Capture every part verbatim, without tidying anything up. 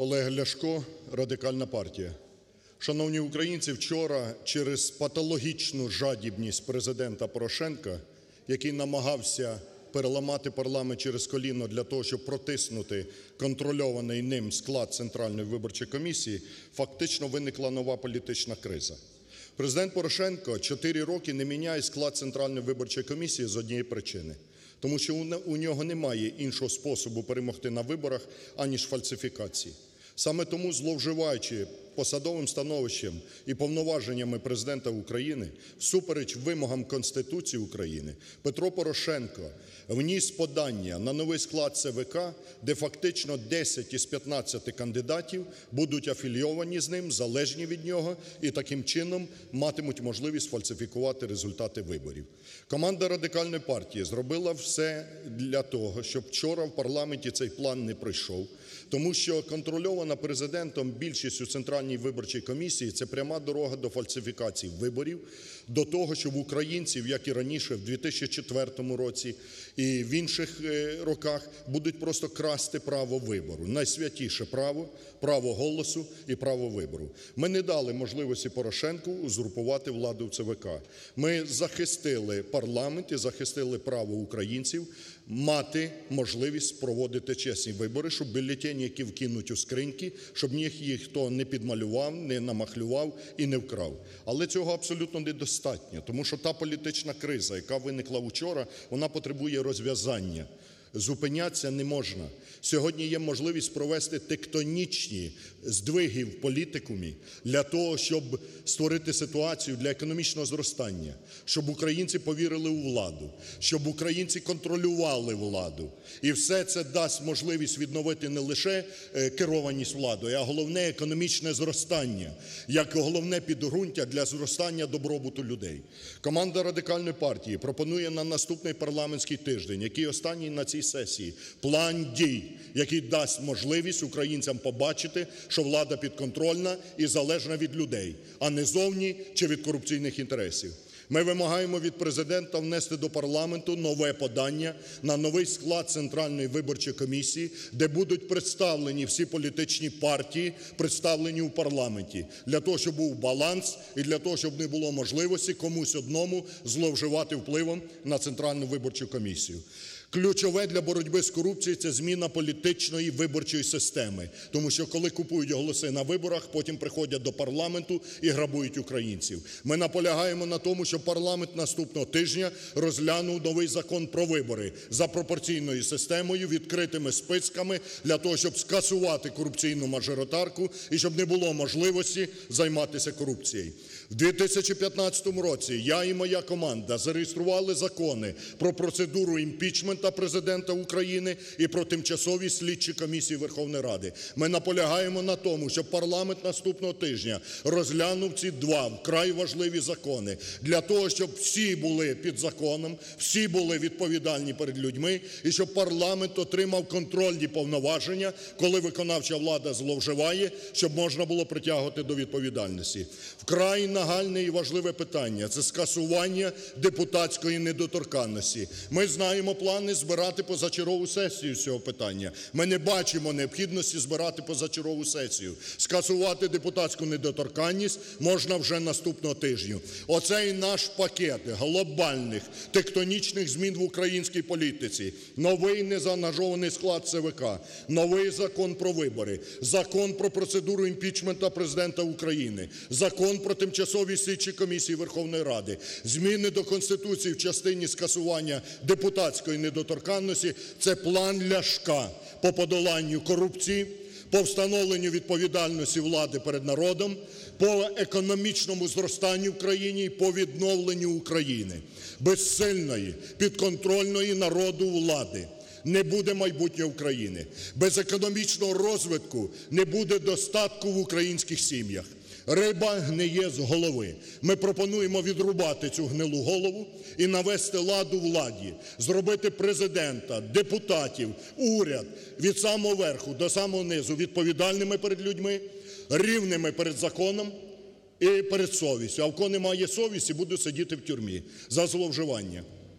Олег Ляшко, Радикальна партія. Шановні українці, вчора через патологічну жадібність Президента Порошенка, який намагався переламати парламент через коліно для того, щоб протиснути контрольований ним склад Центральної виборчої комісії, фактично виникла нова політична криза. Президент Порошенко чотири роки не міняє склад Центральної виборчої комісії з однієї причини. Тому що у нього немає іншого способу перемогти на виборах, аніж фальсифікації. Саме тому, зловживаючи посадовим становищем і повноваженнями Президента України, всупереч вимогам Конституції України, Петро Порошенко вніс подання на новий склад ЦВК, де фактично десять із п'ятнадцяти кандидатів будуть афілійовані з ним, залежні від нього і таким чином матимуть можливість фальсифікувати результати виборів. Команда Радикальної партії зробила все для того, щоб вчора в парламенті цей план не пройшов, тому що контрольована Президентом більшість у Центральній виборчій комісії – це пряма дорога до фальсифікації виборів, до того, щоб українців, як і раніше, в дві тисячі четвертому році і в інших роках, будуть просто красти право вибору. Найсвятіше право – право голосу і право вибору. Ми не дали можливості Порошенку узурпувати владу в ЦВК. Ми захистили парламент і захистили право українців мати можливість проводити чесні вибори, щоб бюлетені, які вкинуть у скриньки, щоб їх ніхто не підмалював, не намахлював і не вкрав. Але цього абсолютно недостатньо, тому що та політична криза, яка виникла вчора, вона потребує розв'язання. Зупинятися не можна. Сьогодні є можливість провести тектонічні здвиги в політикумі для того, щоб створити ситуацію для економічного зростання, щоб українці повірили у владу, щоб українці контролювали владу. І все це дасть можливість відновити не лише керованість владою, а головне – економічне зростання, як головне підґрунтя для зростання добробуту людей. Команда Радикальної партії пропонує на наступний парламентський тиждень, який останній на цій сесії, план дій, який дасть можливість українцям побачити, що влада підконтрольна і залежна від людей, а не зовні чи від корупційних інтересів. Ми вимагаємо від Президента внести до парламенту нове подання на новий склад Центральної виборчої комісії, де будуть представлені всі політичні партії, представлені у парламенті, для того, щоб був баланс і для того, щоб не було можливості комусь одному зловживати впливом на Центральну виборчу комісію. Ключове для боротьби з корупцією – це зміна політичної виборчої системи. Тому що коли купують голоси на виборах, потім приходять до парламенту і грабують українців. Ми наполягаємо на тому, щоб парламент наступного тижня розглянув новий закон про вибори за пропорційною системою, відкритими списками, для того, щоб скасувати корупційну мажоритарку і щоб не було можливості займатися корупцією. В дві тисячі п'ятнадцятому році я і моя команда зареєстрували закони про процедуру імпічменту Президента України і про тимчасові слідчі комісії Верховної Ради. Ми наполягаємо на тому, щоб парламент наступного тижня розглянув ці два вкрай важливі закони для того, щоб всі були під законом, всі були відповідальні перед людьми і щоб парламент отримав контрольні повноваження, коли виконавча влада зловживає, щоб можна було притягувати до відповідальності. Вкрай нагальне і важливе питання – це скасування депутатської недоторканності. Ми знаємо плани збирати позачергову сесію з цього питання. Ми не бачимо необхідності збирати позачергову сесію. Скасувати депутатську недоторканність можна вже наступного тижня. Оцей наш пакет глобальних тектонічних змін в українській політиці, новий незаангажований склад ЦВК, новий закон про вибори, закон про процедуру імпічменту Президента України, закон про тимчасові слідчі комісії Верховної Ради, зміни до Конституції в частині скасування депутатської недоторканності – це план Ляшка по подоланню корупції, по встановленню відповідальності влади перед народом, по економічному зростанню в країні і по відновленню України. Без сильної, підконтрольної народу влади не буде майбутнього України. Без економічного розвитку не буде достатку в українських сім'ях. Риба гниє з голови. Ми пропонуємо відрубати цю гнилу голову і навести лад у владі, зробити Президента, депутатів, уряд від самого верху до самого низу відповідальними перед людьми, рівними перед законом і перед совістю. А в кого немає совісті, буде сидіти в тюрмі за зловживання.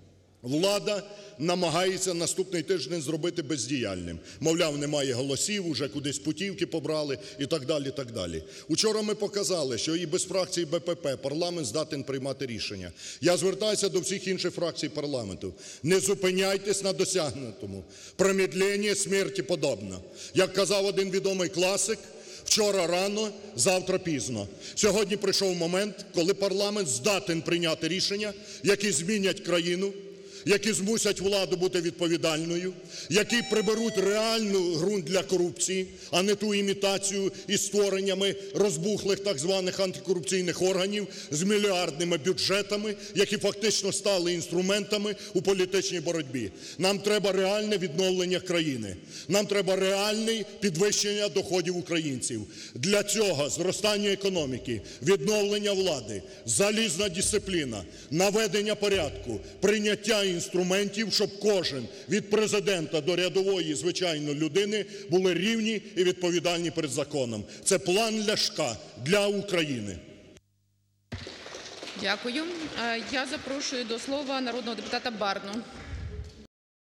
Влада намагається наступний тиждень зробити бездіяльним. Мовляв, немає голосів, уже кудись путівки побрали і так далі, і так далі. Учора ми показали, що і без фракції БПП парламент здатен приймати рішення. Я звертаюся до всіх інших фракцій парламенту. Не зупиняйтесь на досягнутому. Промедлення смерті подобно. Як казав один відомий класик, вчора рано, завтра пізно. Сьогодні прийшов момент, коли парламент здатен прийняти рішення, які змінять країну, які змусять владу бути відповідальною, які приберуть реальну ґрунт для корупції, а не ту імітацію із створеннями розбухлих так званих антикорупційних органів з мільярдними бюджетами, які фактично стали інструментами у політичній боротьбі. Нам треба реальне відновлення країни. Нам треба реальне підвищення доходів українців. Для цього зростання економіки, відновлення влади, залізна дисципліна, наведення порядку, прийняття інструментів, щоб кожен від президента до рядової звичайної людини були рівні і відповідальні перед законом. Це план Ляшка для України. Дякую. Я запрошую до слова народного депутата Барну.